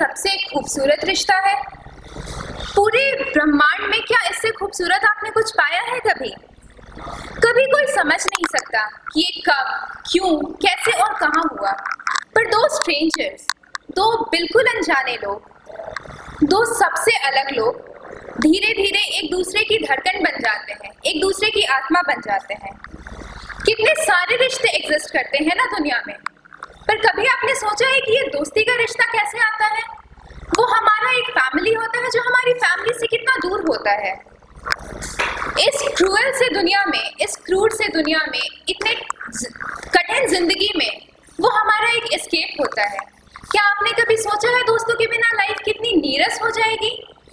सबसे खूबसूरत रिश्ता है। पूरे ब्रह्मांड में क्या इससे खूबसूरत आपने कुछ पाया है कभी? कभी कोई समझ नहीं सकता कि ये कब, क्यों, कैसे और कहाँ हुआ, पर दो स्ट्रेंजर्स, दो बिल्कुल अनजाने लोग, दो सबसे अलग लोग धीरे धीरे एक दूसरे की धड़कन बन जाते हैं, एक दूसरे की आत्मा बन जाते हैं। कितने सारे रिश्ते एग्जिस्ट करते हैं ना दुनिया में, पर कभी आपने सोचा है कि ये दोस्ती का रिश्ता कैसे आता है? वो हमारा एक फैमिली होता है जो हमारी फैमिली से कितना दूर होता है। इस क्रूअल से दुनिया में, इस क्रूर से दुनिया में, इतने कठिन जिंदगी में वो हमारा एक एस्केप होता है। क्या आपने कभी सोचा है दोस्तों के बिना लाइफ कितनी नीरस हो जाएगी?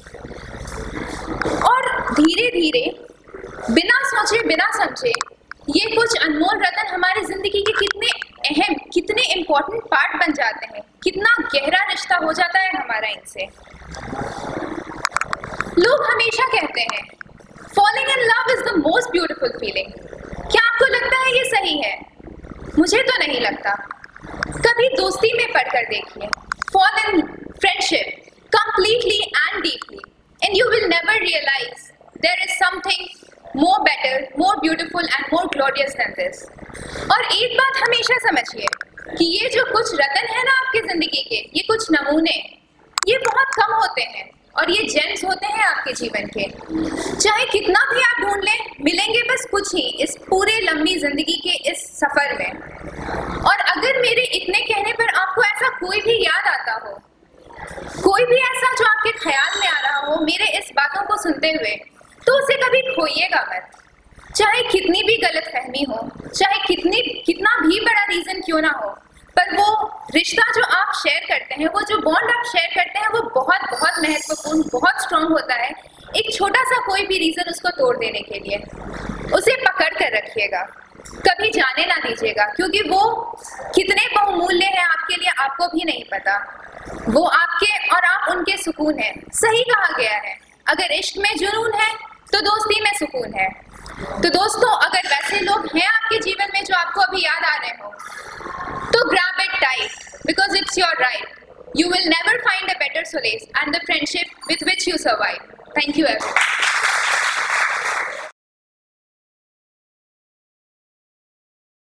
और धीरे धीरे बिना सोचे बिना समझे ये कुछ अनमोल रतन हमारी जिंदगी के कितने अहम, कितने इम्पोर्टेंट पार्ट बन जाते हैं, कितना गहरा रिश्ता हो जाता है हमारा इनसे। लोग हमेशा कहते हैं falling in love is the most beautiful feeling. क्या आपको लगता है ये सही है? मुझे तो नहीं लगता। कभी दोस्ती में पढ़कर देखिए, fall in friendship completely and deeply, and you will never realize there is something more better, more beautiful and more glorious than this. और एक बात हमेशा समझिए कि ये जो कुछ रतन है ना आपकी जिंदगी के, ये कुछ नमूने, ये बहुत कम होते हैं और ये जेम्स होते हैं आपके जीवन के। चाहे कितना भी आप ढूंढ लें, मिलेंगे बस कुछ ही इस पूरे लंबी जिंदगी के इस सफर में। और अगर मेरे इतने कहने पर आपको ऐसा कोई भी याद आता हो, कोई भी ऐसा जो आपके ख्याल में आ रहा हो मेरे इस बातों को सुनते हुए, तो उसे कभी खोइएगा मत। चाहे कितनी भी गलतफहमी हो, चाहे कितना भी बड़ा रीजन क्यों ना हो, पर वो रिश्ता जो आप शेयर करते हैं, वो जो बॉन्ड आप शेयर करते हैं, वो बहुत बहुत महत्वपूर्ण, बहुत स्ट्रांग होता है। एक छोटा सा कोई भी रीजन उसको तोड़ देने के लिए, उसे पकड़ कर रखिएगा, कभी जाने ना दीजिएगा, क्योंकि वो कितने बहुमूल्य है आपके लिए आपको भी नहीं पता। वो आपके और आप उनके सुकून है। सही कहा गया है, अगर इश्क में जुनून है तो दोस्ती में सुकून है। तो दोस्तों, अगर वैसे लोग हैं आपके जीवन में जो आपको अभी याद आ रहे हो, तो grab it tight because it's your right. You will never find a better solace and the friendship with which you survive. Thank you everyone.